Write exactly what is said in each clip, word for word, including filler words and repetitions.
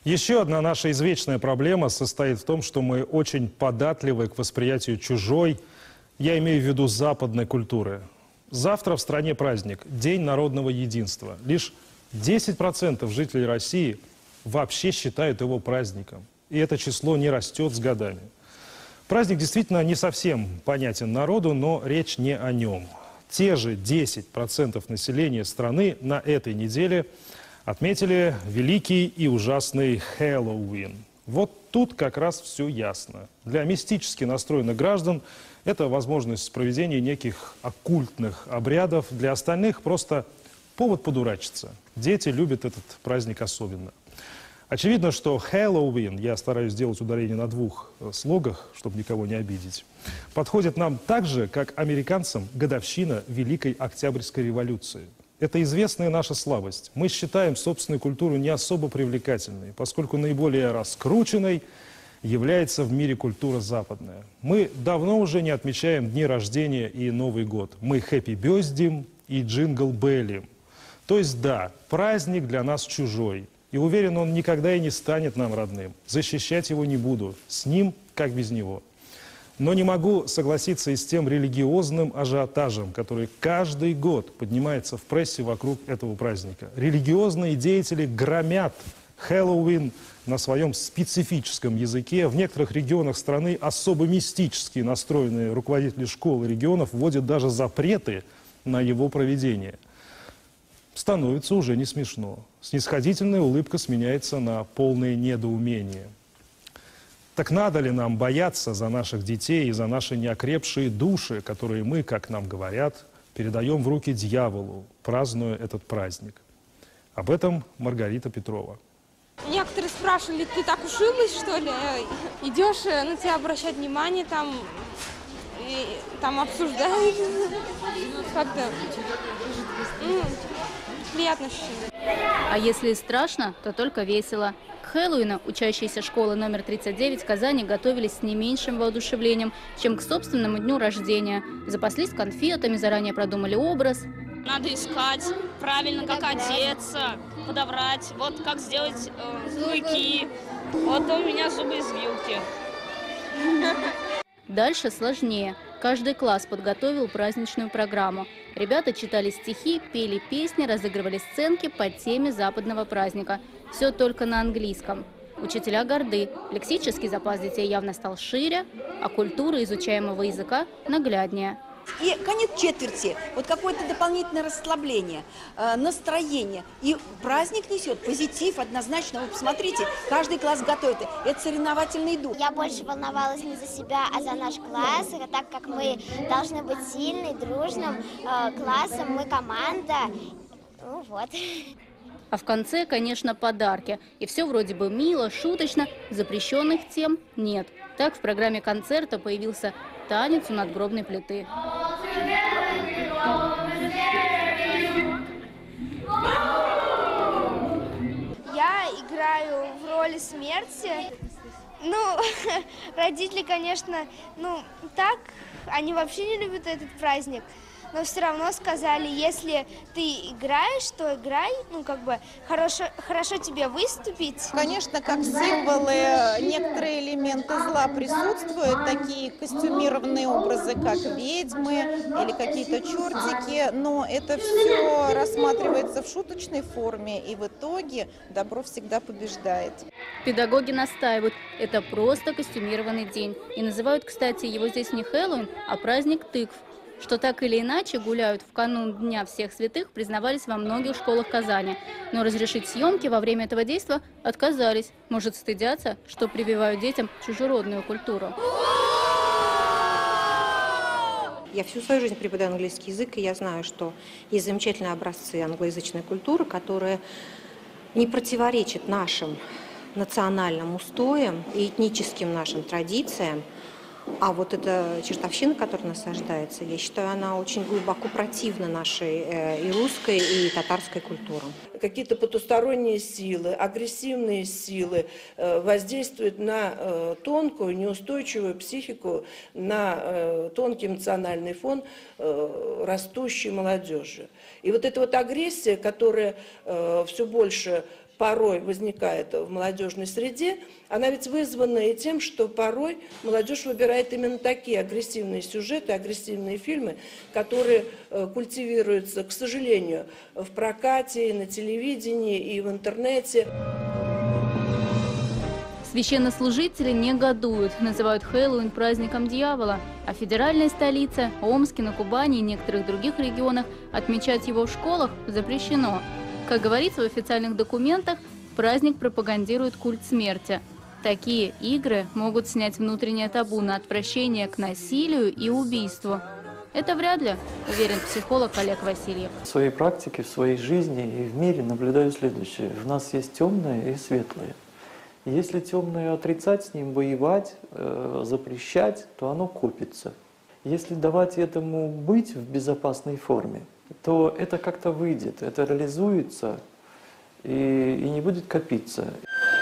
Еще одна наша извечная проблема состоит в том, что мы очень податливы к восприятию чужой, я имею в виду западной культуры. Завтра в стране праздник – День народного единства. Лишь десять процентов жителей России вообще считают его праздником. И это число не растет с годами. Праздник действительно не совсем понятен народу, но речь не о нем. Те же десять процентов населения страны на этой неделе отметили великий и ужасный Хэллоуин. Вот тут как раз все ясно. Для мистически настроенных граждан это возможность проведения неких оккультных обрядов. Для остальных просто повод подурачиться. Дети любят этот праздник особенно. Очевидно, что Хэллоуин, я стараюсь сделать ударение на двух слогах, чтобы никого не обидеть, подходит нам так же, как американцам годовщина Великой Октябрьской революции. Это известная наша слабость. Мы считаем собственную культуру не особо привлекательной, поскольку наиболее раскрученной является в мире культура западная. Мы давно уже не отмечаем дни рождения и Новый год. Мы хэппи-бёздим и джингл-беллим. То есть да, праздник для нас чужой. И уверен, он никогда и не станет нам родным. Защищать его не буду. С ним, как без него. Но не могу согласиться и с тем религиозным ажиотажем, который каждый год поднимается в прессе вокруг этого праздника. Религиозные деятели громят Хэллоуин на своем специфическом языке. В некоторых регионах страны особо мистически настроенные руководители школ и регионов вводят даже запреты на его проведение. Становится уже не смешно. Снисходительная улыбка сменяется на полное недоумение. Так надо ли нам бояться за наших детей и за наши неокрепшие души, которые мы, как нам говорят, передаем в руки дьяволу, празднуя этот праздник? Об этом Маргарита Петрова. Некоторые спрашивали, ты так ушиблась, что ли? Идешь, на тебя обращают внимание, там, и, там обсуждают. Как-то приятно ощущение. А если страшно, то только весело. К Хэллоуину учащиеся школы номер тридцать девять в Казани готовились с не меньшим воодушевлением, чем к собственному дню рождения. Запаслись конфетами, заранее продумали образ. Надо искать правильно, как одеться, подобрать, вот как сделать э, клыки. Вот у меня зубы из вилки. Дальше сложнее. Каждый класс подготовил праздничную программу. Ребята читали стихи, пели песни, разыгрывали сценки по теме западного праздника. Все только на английском. Учителя горды. Лексический запас детей явно стал шире, а культура изучаемого языка нагляднее. И конец четверти, вот какое-то дополнительное расслабление, э, настроение. И праздник несет позитив однозначно. Вот посмотрите, каждый класс готовит. Это соревновательный дух. Я больше волновалась не за себя, а за наш класс. Так как мы должны быть сильным, дружным э, классом, мы команда. Ну вот. А в конце, конечно, подарки. И все вроде бы мило, шуточно, запрещенных тем нет. Так в программе концерта появился танец у надгробной плиты. Я играю в роли смерти. Ну, родители, конечно, ну, так, они вообще не любят этот праздник. Но все равно сказали, если ты играешь, то играй, ну, как бы, хорошо, хорошо тебе выступить. Конечно, как символы, некоторые элементы зла присутствуют, такие костюмированные образы, как ведьмы или какие-то чертики, но это все рассматривается в шуточной форме, и в итоге добро всегда побеждает. Педагоги настаивают, это просто костюмированный день. И называют, кстати, его здесь не Хэллоуин, а праздник тыкв. Что так или иначе гуляют в канун Дня всех святых, признавались во многих школах Казани. Но разрешить съемки во время этого действа отказались. Может, стыдятся, что прививают детям чужеродную культуру. Я всю свою жизнь преподаю английский язык, и я знаю, что есть замечательные образцы англоязычной культуры, которые не противоречат нашим национальным устоям и этническим нашим традициям. А вот эта чертовщина, которая насаждается, я считаю, она очень глубоко противна нашей э, и русской, и татарской культурам. Какие-то потусторонние силы, агрессивные силы э, воздействуют на э, тонкую, неустойчивую психику, на э, тонкий эмоциональный фон э, растущей молодежи. И вот эта вот агрессия, которая э, все больше порой возникает в молодежной среде, она ведь вызвана и тем, что порой молодежь выбирает именно такие агрессивные сюжеты, агрессивные фильмы, которые культивируются, к сожалению, в прокате, и на телевидении, и в интернете. Священнослужители негодуют, называют Хэллоуин праздником дьявола, а федеральная столица, Омске, на Кубани и некоторых других регионах отмечать его в школах запрещено. Как говорится в официальных документах, праздник пропагандирует культ смерти. Такие игры могут снять внутреннее табу на отвращение к насилию и убийству. Это вряд ли, уверен психолог Олег Васильев. В своей практике, в своей жизни и в мире наблюдаю следующее. В нас есть темное и светлое. Если темное отрицать, с ним воевать, э, запрещать, то оно копится. Если давать этому быть в безопасной форме, то это как-то выйдет, это реализуется и, и не будет копиться.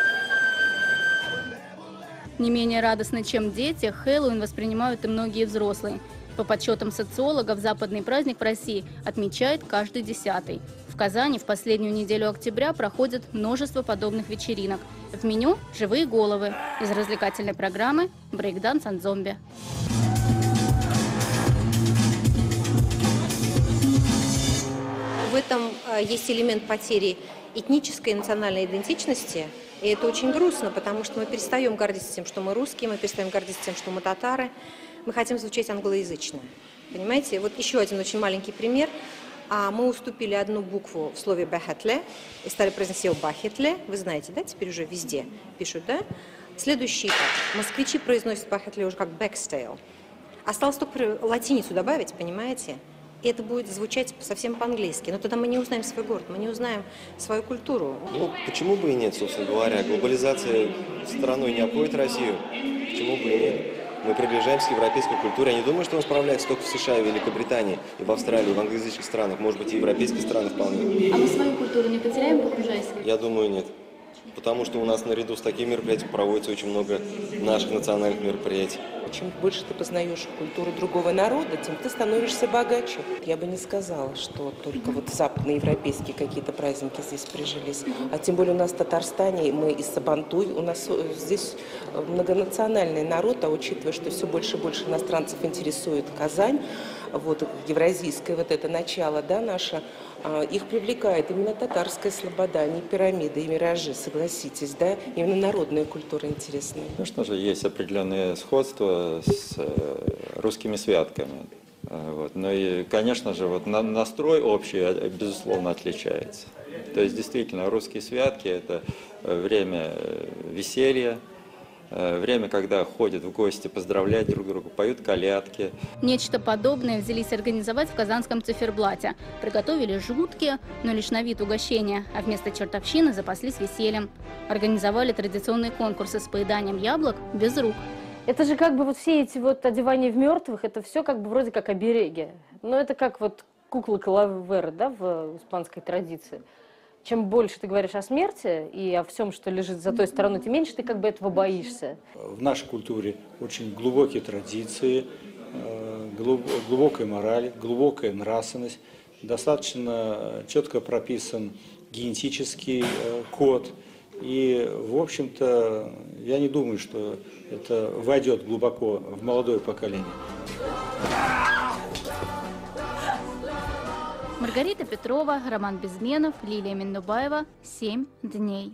Не менее радостно, чем дети, Хэллоуин воспринимают и многие взрослые. По подсчетам социологов, западный праздник в России отмечает каждый десятый. В Казани в последнюю неделю октября проходит множество подобных вечеринок. В меню – живые головы. Из развлекательной программы – брейкданс от зомби. В этом есть элемент потери этнической и национальной идентичности. И это очень грустно, потому что мы перестаем гордиться тем, что мы русские, мы перестаем гордиться тем, что мы татары. Мы хотим звучать англоязычно. Понимаете? Вот еще один очень маленький пример. Мы уступили одну букву в слове «бахетле» и стали произносить его «бахетле». Вы знаете, да? Теперь уже везде пишут, да? Следующий этап. Москвичи произносят «бахетле» уже как «бэкстейл». Осталось только латиницу добавить, понимаете? И это будет звучать совсем по-английски. Но тогда мы не узнаем свой город, мы не узнаем свою культуру. Ну, почему бы и нет, собственно говоря. Глобализация страной не обходит Россию. Почему бы и нет? Мы приближаемся к европейской культуре. Я не думаю, что он справляется только в США, в Великобритании, и в Австралии, и в англоязычных странах. Может быть, и европейские страны вполне. А мы свою культуру не потеряем, погружаясь? Я думаю, нет. Потому что у нас наряду с такими мероприятиями проводится очень много наших национальных мероприятий. Чем больше ты познаешь культуру другого народа, тем ты становишься богаче. Я бы не сказала, что только вот западноевропейские какие-то праздники здесь прижились. А тем более у нас в Татарстане, мы из Сабантуй, у нас здесь многонациональный народ, а учитывая, что все больше и больше иностранцев интересует Казань, вот евразийское вот это начало, да, наше, их привлекает именно татарская слобода, не пирамиды и миражи, согласитесь, да, именно народная культура интересная. Конечно же, есть определенные сходства с русскими святками, вот. Но и, конечно же, вот настрой общий, безусловно, отличается. То есть, действительно, русские святки – это время веселья, время, когда ходят в гости, поздравлять друг друга, поют колядки. Нечто подобное взялись организовать в казанском циферблате. Приготовили жуткие, но лишь на вид угощения, а вместо чертовщины запаслись весельем. Организовали традиционные конкурсы с поеданием яблок без рук. Это же как бы вот все эти вот одевания в мертвых, это все как бы вроде как обереги. Но это как вот куклы Калаверы, да, в испанской традиции. Чем больше ты говоришь о смерти и о всем, что лежит за той стороной, тем меньше ты как бы этого боишься. В нашей культуре очень глубокие традиции, глубокая мораль, глубокая нравственность. Достаточно четко прописан генетический код. И, в общем-то, я не думаю, что это войдет глубоко в молодое поколение. Маргарита Петрова, Роман Безменов, Лилия Миндубаева. Семь дней.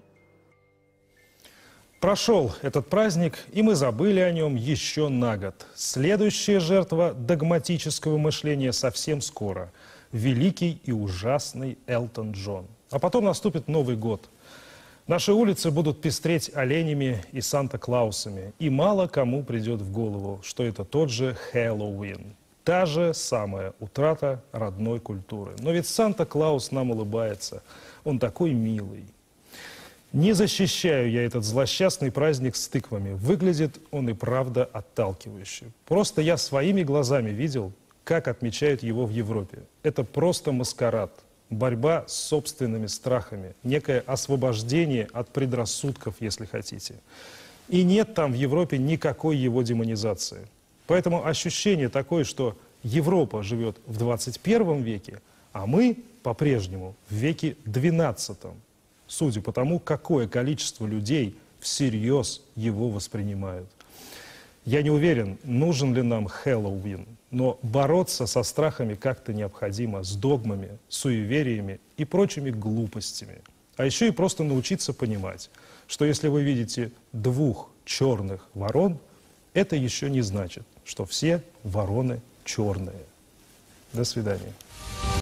Прошел этот праздник, и мы забыли о нем еще на год. Следующая жертва догматического мышления совсем скоро. Великий и ужасный Элтон Джон. А потом наступит Новый год. Наши улицы будут пестреть оленями и Санта-Клаусами. И мало кому придет в голову, что это тот же Хэллоуин. Та же самая утрата родной культуры. Но ведь Санта-Клаус нам улыбается. Он такой милый. Не защищаю я этот злосчастный праздник с тыквами. Выглядит он и правда отталкивающе. Просто я своими глазами видел, как отмечают его в Европе. Это просто маскарад. Борьба с собственными страхами. Некое освобождение от предрассудков, если хотите. И нет там в Европе никакой его демонизации. Поэтому ощущение такое, что Европа живет в двадцать первом веке, а мы по-прежнему в веке двенадцатом. судя по тому, какое количество людей всерьез его воспринимают. Я не уверен, нужен ли нам Хэллоуин, но бороться со страхами как-то необходимо, с догмами, суевериями и прочими глупостями. А еще и просто научиться понимать, что если вы видите двух черных ворон, это еще не значит, что все вороны черные. До свидания.